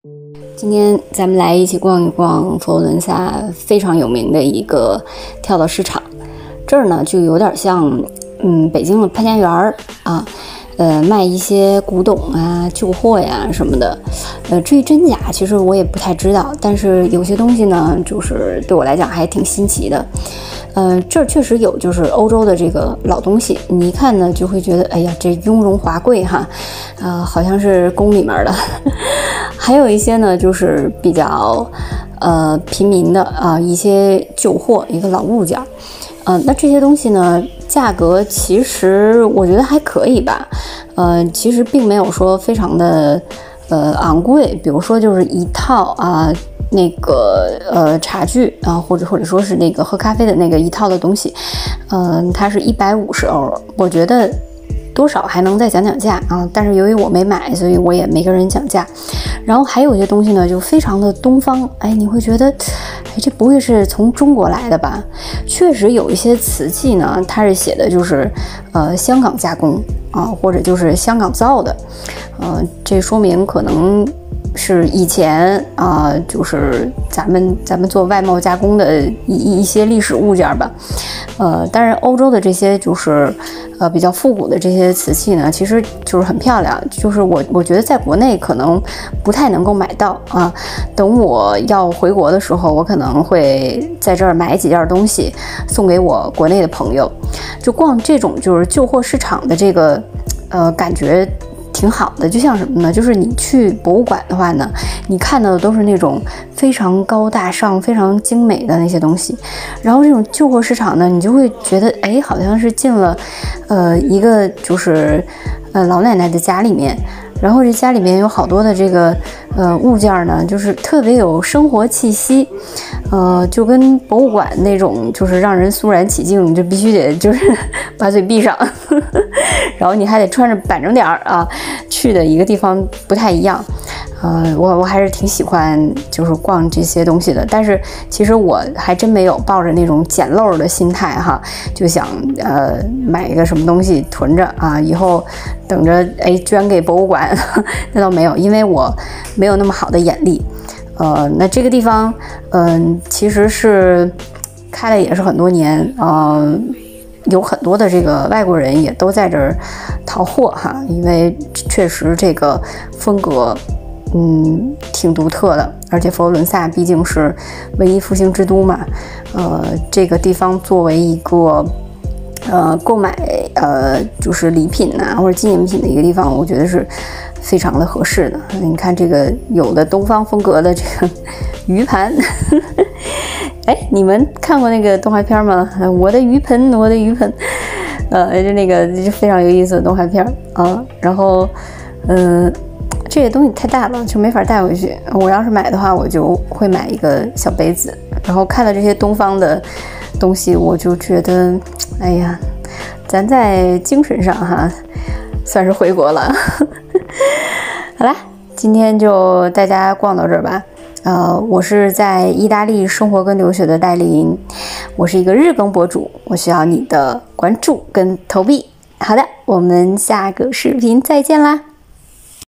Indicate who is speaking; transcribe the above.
Speaker 1: 今天咱们来一起逛一逛佛罗伦萨非常有名的一个跳蚤市场。这儿呢就有点像北京的潘家园啊，卖一些古董啊、旧货呀什么的。至于真假，其实我也不太知道，但是有些东西呢，就是对我来讲还挺新奇的。这儿确实有就是欧洲的这个老东西，你一看呢就会觉得，哎呀，这雍容华贵哈，好像是宫里面的。还有一些呢就是比较平民的一些旧货，一个老物件。那这些东西呢，价格其实我觉得还可以吧。其实并没有说非常的昂贵，比如说就是一套那个茶具或者说是那个喝咖啡的那个一套的东西，它是150欧，我觉得多少还能再讲讲价啊，但是由于我没买，所以我也没跟人讲价。然后还有一些东西呢，就非常的东方，你会觉得，这不会是从中国来的吧？确实有一些瓷器呢，它是写的就是香港加工或者就是香港造的，这说明可能是以前就是咱们做外贸加工的一些历史物件吧。当然欧洲的这些就是比较复古的这些瓷器呢，其实就是很漂亮，就是我觉得在国内可能不太能够买到啊。等我要回国的时候，我可能会在这儿买几件东西送给我国内的朋友。就逛这种就是旧货市场的这个感觉挺好的，就像什么呢？就是你去博物馆的话呢，你看到的都是那种非常高大上、非常精美的那些东西，然后这种旧货市场呢，你就会觉得，好像是进了一个就是老奶奶的家里面。然后这家里面有好多的这个物件呢，就是特别有生活气息，就跟博物馆那种就是让人肃然起敬，你就必须得就是把嘴闭上，然后你还得穿着板正点去的一个地方不太一样。我还是挺喜欢就是逛这些东西的，但是其实我还真没有抱着那种捡漏的心态哈，就想买一个什么东西囤着以后等着捐给博物馆，那倒没有，因为我没有那么好的眼力。那这个地方其实是开了也是很多年，有很多的这个外国人也都在这儿淘货哈，因为确实这个风格挺独特的，而且佛罗伦萨毕竟是文艺复兴之都嘛，这个地方作为一个购买就是礼品或者纪念品的一个地方，我觉得是非常的合适的。你看这个有的东方风格的这个鱼盘你们看过那个动画片吗？我的鱼盆，我的鱼盆，就那个就非常有意思的动画片然后这些东西太大了，就没法带回去。我要是买的话，我就会买一个小杯子。然后看到这些东方的东西，我就觉得，哎呀，咱在精神上算是回国了。好啦，今天就大家逛到这儿吧。我是在意大利生活跟留学的戴琳，我是一个日更博主，我需要你的关注跟投币。好的，我们下个视频再见啦。